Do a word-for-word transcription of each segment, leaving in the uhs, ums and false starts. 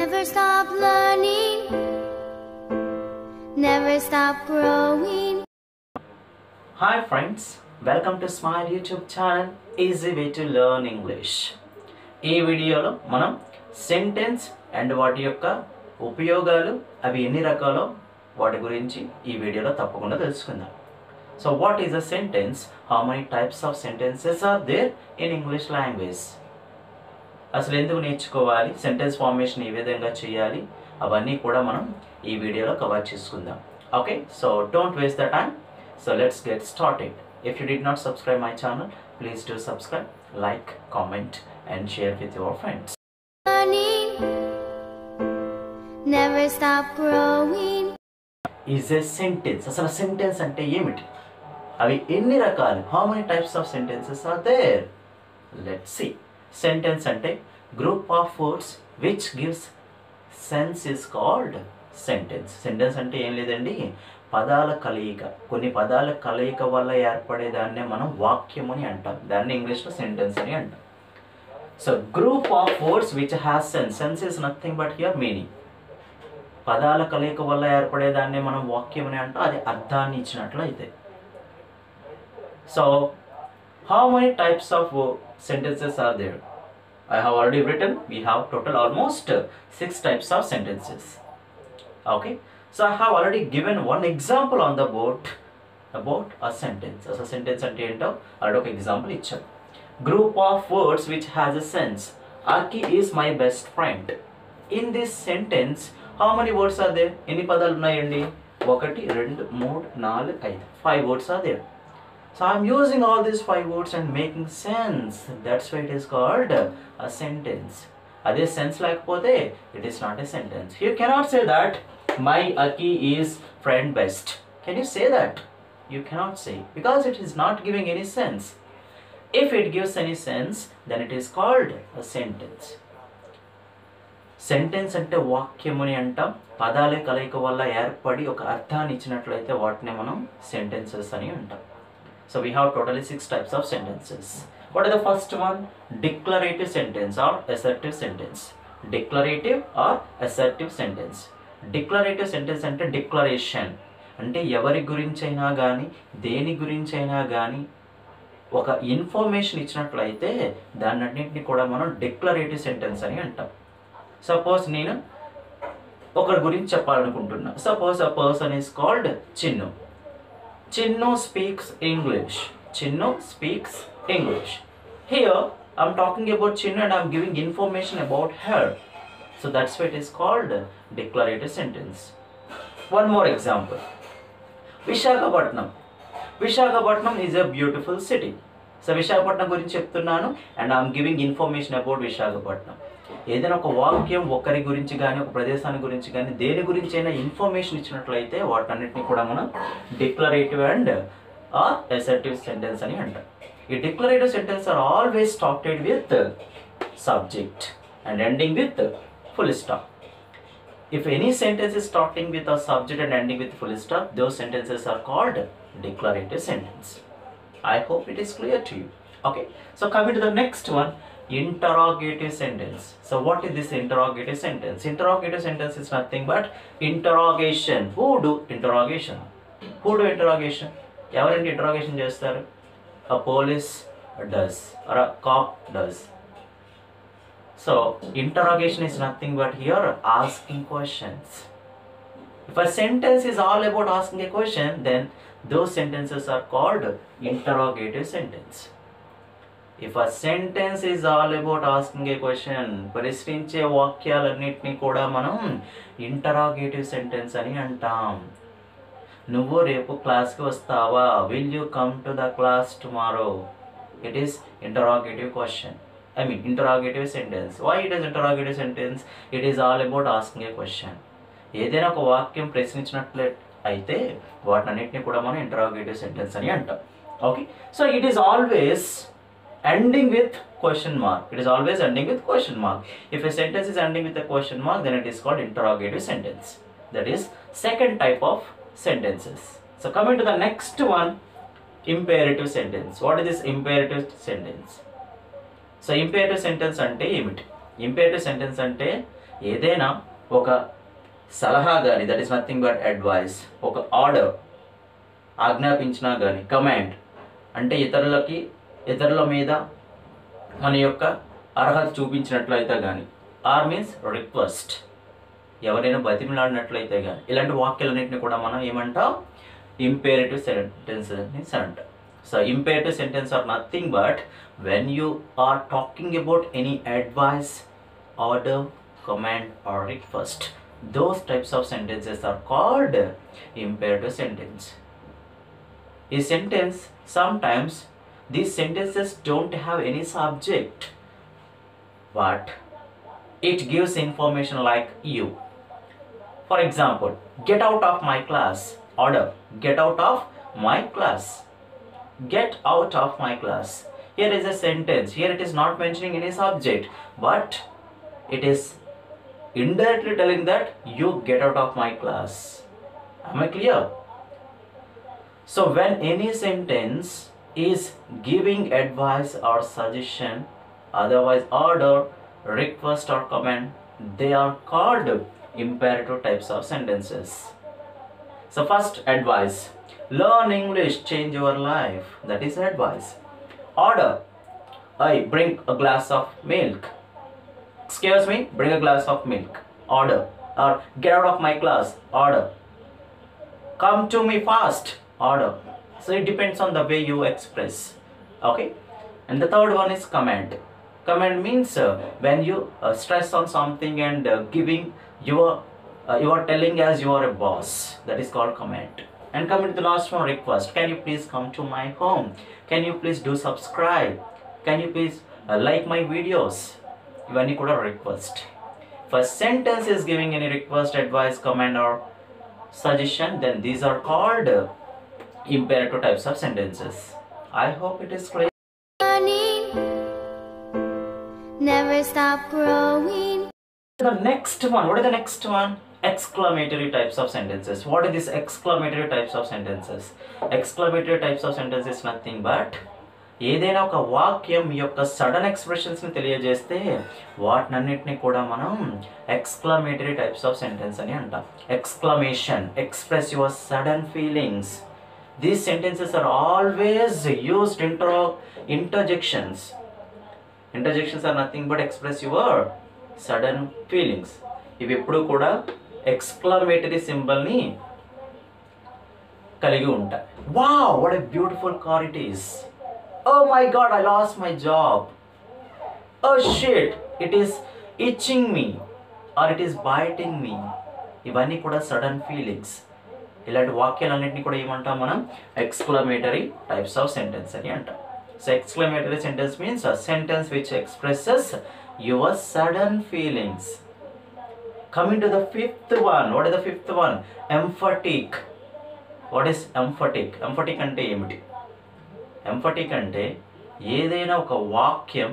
Never stop learning, never stop growing. Hi friends, welcome to Smile YouTube channel, Easy Way to Learn English. ఈ వీడియోలో మనం sentence and వాటి యొక్క ఉపయోగాలు అవి ఎన్ని రకాలో వాటి గురించి ఈ వీడియోలో తప్పకుండా తెలుసుకుందాం. So what is a sentence? How many types of sentences are there in English language? అసలు ఎందుకు నేర్చుకోవాలి, సెంటెన్స్ ఫార్మేషన్ ఏ విధంగా చేయాలి, అవన్నీ కూడా మనం ఈ వీడియోలో కవర్ చేసుకుందాం. Okay, so don't waste the time. So let's get started. If you did not subscribe my channel, please do subscribe, like, comment and share with your friends. Learning, never stop growing. Is a sentence. అసలు sentence అంటే ఏమిటి, అవి ఎన్ని రకాలు, how many types of sentences are there? Let's see. Sentence అంటే group of words which gives sense is called sentence. Sentence అంటే ఏం లేదండి, పదాల కలయిక, కొన్ని పదాల కలయిక వల్ల ఏర్పడేదాన్నే మనం వాక్యం అని అంటాం. దాన్ని ఇంగ్లీష్లో సెంటెన్స్ అని అంటాం. So group of words which has sense. Sense is nothing but here meaning. పదాల కలయిక వల్ల ఏర్పడేదాన్నే మనం వాక్యం అని అంటాం, అది అర్థాన్ని ఇచ్చినట్లు అయితే. So how many types of sentences are there? I have already written, we have total almost six types of sentences. Okay, so I have already given one example on the board about a sentence. As a sentence ante ento already oka example ichcham. Group of words which has a sense. Aki is my best friend. In this sentence, how many words are there? Enni padalu unnayandi? one two three four five five. Five words are there. So I am using all these five words and making sense. That's why it is called a sentence. Ade sense lekapothe it is not a sentence. You cannot say that my Aki is friend best. Can you say that? You cannot say, because it is not giving any sense. If it gives any sense, then it is called a sentence. Sentence అంటే వాక్యం అని అంటాం. పదాల కలయిక వల్ల ఏర్పడి ఒక అర్థాన్ని ఇచ్చినట్లయితే వాటిని మనం సెంటెన్సెస్ అని అంటాం. So we have totally six types of sentences. What is the first one? Declarative sentence or assertive sentence. Declarative or assertive sentence. Declarative sentence అంటే డిక్లరేషన్, అంటే ఎవరి గురించైనా కానీ దేని గురించైనా కానీ ఒక ఇన్ఫర్మేషన్ ఇచ్చినట్లయితే దాన్నింటిని కూడా మనం డిక్లరేటివ్ సెంటెన్స్ అని అంటాం. సపోజ్ నేను ఒకరి గురించి చెప్పాలనుకుంటున్నా. Suppose a person is called Chinnu. Chinnu speaks English. Chinnu speaks English. Here I am talking about Chinnu and I am giving information about her. So that's why it is called declarative sentence. One more example. Visakhapatnam. Visakhapatnam is a beautiful city. So Visakhapatnam గురించి చెప్తున్నాను and I am giving information about Visakhapatnam. ఏదైనా ఒక వాక్యం ఒకరి గురించి కానీ ఒక ప్రదేశాన్ని గురించి కానీ దేని గురించి అయినా ఇన్ఫర్మేషన్ ఇచ్చినట్లయితే వాటన్నిటిని కూడా మనం declarative and or assertive sentence అని అంటాం. ఈ declarative sentence are always started with subject and ending with full stop. If any sentence is starting with a subject and ending with full stop, those sentences are called declarative sentence. I hope it is clear to you. Okay, so coming to the next one, interrogative sentence. So what is this interrogative sentence? Interrogative sentence is nothing but interrogation. Who do interrogation? Who do interrogation? Evaranti interrogation chestaru? A police does or a cop does. So interrogation is nothing but here asking questions. If a sentence is all about asking a question, then those sentences are called interrogative sentence. If a sentence is all about asking a question, ప్రశ్నించే వాక్యాలన్నిటినీ కూడా మనం interrogative sentence అని అంటాం. నువ్వు రేపు క్లాస్కి వస్తావా? Will you come to the class tomorrow? It is interrogative question. I mean interrogative sentence. Why it is interrogative sentence? It is all about asking a question. ఏదైనా ఒక వాక్యం ప్రశ్నించినట్లే అయితే వాటన్నిటిని కూడా మనం ఇంటరాగేటివ్ సెంటెన్స్ అని అంటాం. Okay, so it is always ending with question mark. It is always ending with question mark. If a sentence is ending with a question mark, then it is called interrogative sentence. That is second type of sentences. So coming to the next one, imperative sentence. What is this imperative sentence? So imperative sentence ante emiti? Imperative sentence ante ఏదైనా ఒక సలహా కానీ, that is nothing but advice. ఒక order ఆజ్ఞాపించినా కానీ, command అంటే ఇతరులకి ఇతరుల మీద మన యొక్క అర్హత చూపించినట్లయితే కానీ, ఆర్ మీన్స్ రిక్వెస్ట్, ఎవరైనా బతిమలాడినట్లయితే కానీ, ఇలాంటి వాక్యాలన్నింటినీ కూడా మనం ఏమంటాం? ఇంపేరేటివ్ సెంటెన్సెస్ అంటాం. So imperative sentence are nothing but when you are talking about any advice, order, command or request, those types of sentences are called imperative sentence. A sentence, sometimes these sentences don't have any subject, but it gives information like you. For example, get out of my class. Order, get out of my class. Get out of my class. Here is a sentence. Here it is not mentioning any subject, but it is indirectly telling that you get out of my class. Am I clear? So when any sentence is giving advice or suggestion, otherwise order, request or command, they are called imperative types of sentences. So first, advice. Learn English, change your life. That is advice. Order. I bring a glass of milk. Excuse me, bring a glass of milk. Order. Or get out of my class. Order. Come to me fast. Order. So it depends on the way you express. Okay. And the third one is command. Command means uh, when you uh, stress on something and uh, giving your uh, you are telling as you are a boss. That is called command. And coming to the last one, request. Can you please come to my home? Can you please do subscribe? Can you please uh, like my videos? Ivanni kuda request. If a sentence is giving any request, advice, command or suggestion, then these are called uh, imperative types of sentences. I hope it is clear. Learning, never stop growing. The next one, what is the next one? Exclamatory types of sentences. What are these exclamatory types of sentences? Exclamatory types of sentences is nothing but ఏదైనా ఒక వాక్యం యొక్క sudden ఎక్స్ప్రెషన్స్ని తెలియజేస్తే వాటినన్నిటిని కూడా మనం exclamatory types of sentence అని అంటాం. Exclamation, express your sudden feelings. These sentences are always used inter interjections. Interjections are nothing but express your sudden feelings. ఇవి ఎప్పుడు కూడా ఎక్స్క్లమేటరీ సింబల్ని కలిగి ఉంటాయి. Wow, what a beautiful car it is. Oh my god, I lost my job. Oh shit, it is itching me or it is biting me. ఇవన్నీ కూడా sudden feelings. ఇలాంటి వాక్యాలన్నింటినీ కూడా ఏమంటాం మనం? ఎక్స్క్లమేటరీ టైప్స్ ఆఫ్ సెంటెన్స్ అని అంటాం. So exclamatory sentence means a sentence which expresses your sudden feelings. Coming to the fifth one, what is the fifth one? Emphatic. What is emphatic? Emphatic అంటే ఏమిటి? Emphatic అంటే ఏదైనా ఒక వాక్యం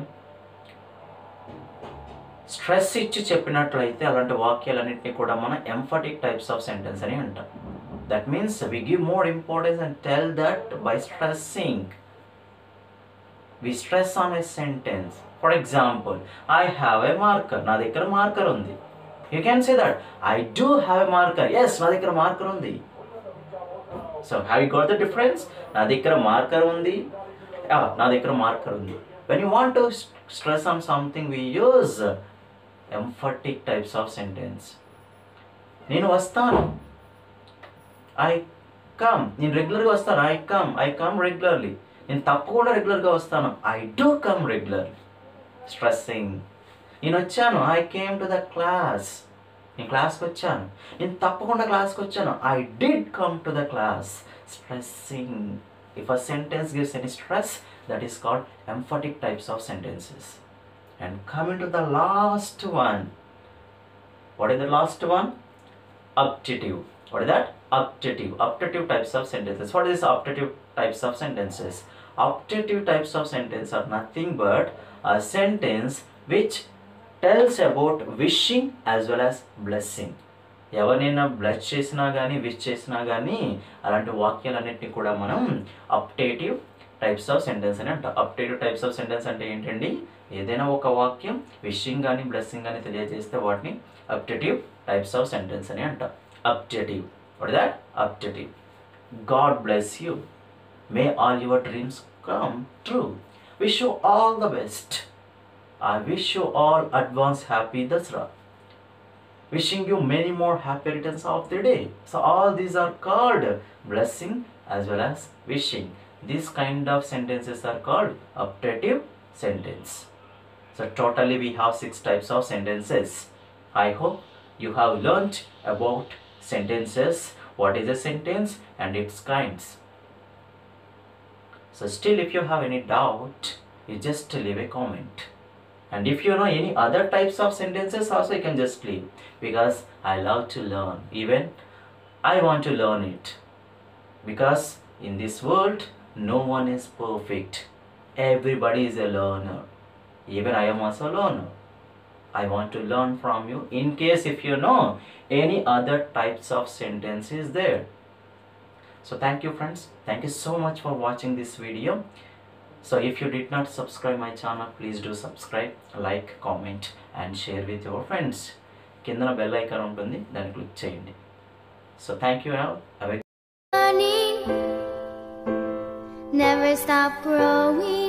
stress ఇచ్చి చెప్పినట్లయితే అలాంటి వాక్యాలన్నింటినీ కూడా మనం emphatic types of sentence అని అంటాం. That means we give more importance and tell that by stressing. We stress on a sentence. For example, I have a marker. నా దగ్గర మార్కర్ ఉంది. You can say that I do have a marker. Yes, నా దగ్గర marker ఉంది. So have you got the difference? నా దగ్గర marker ఉంది. Ah, నా దగ్గర మార్కర్ ఉంది. When you want to st stress on something, we use emphatic types of sentence. నేను వస్తాను. I come. నేను రెగ్యులర్గా వస్తాను. I come. I come regularly. నేను తప్పకుండా రెగ్యులర్గా వస్తాను. I do come regularly. Stressing. నేను వచ్చాను. I came to the class. నేను క్లాస్కి వచ్చాను. నేను తప్పకుండా క్లాస్కి వచ్చాను. I did come to the class. Stressing. If a sentence gives any stress, that is called emphatic types of sentences. And coming to the last one. What is the last one? Optative. What is that? Optative. Optative types of sentences. What is optative types of sentences? Optative types of sentences are nothing but a sentence which tells about wishing as well as blessing. ఎవరినైనా bless చేసినా కానీ wish చేసినా కానీ అలాంటి వాక్యాలన్నింటినీ కూడా మనం అప్టేటివ్ types of sentence అని అంటాం. అప్టేటివ్ టైప్స్ ఆఫ్ సెంటెన్స్ అంటే ఏంటండి, ఏదైనా ఒక వాక్యం విషింగ్ కానీ బ్లెస్సింగ్ కానీ తెలియజేస్తే వాటిని అప్టేటివ్ టైప్స్ ఆఫ్ సెంటెన్స్ అని అంటాం. Optative, what is that? Optative. God bless you, may all your dreams come true, wish you all the best, I wish you all advance happy Dasra, wishing you many more happy returns of the day. So all these are called blessing as well as wishing. These kind of sentences are called optative sentence. So totally we have six types of sentences. I hope you have learnt about sentences, what is a sentence and its kinds. So still if you have any doubt, you just leave a comment. And if you know any other types of sentences also, you can just leave, because I love to learn. Even I want to learn it, because in this world no one is perfect. Everybody is a learner. Even I am also a learner. I want to learn from you. In case if you know any other types of sentences there. So thank you friends. Thank you so much for watching this video. So if you did not subscribe my channel, please do subscribe, like, comment and share with your friends. Kindana bell icon untundi, danni click cheyandi. So thank you all. Have a Learning, never stop growing.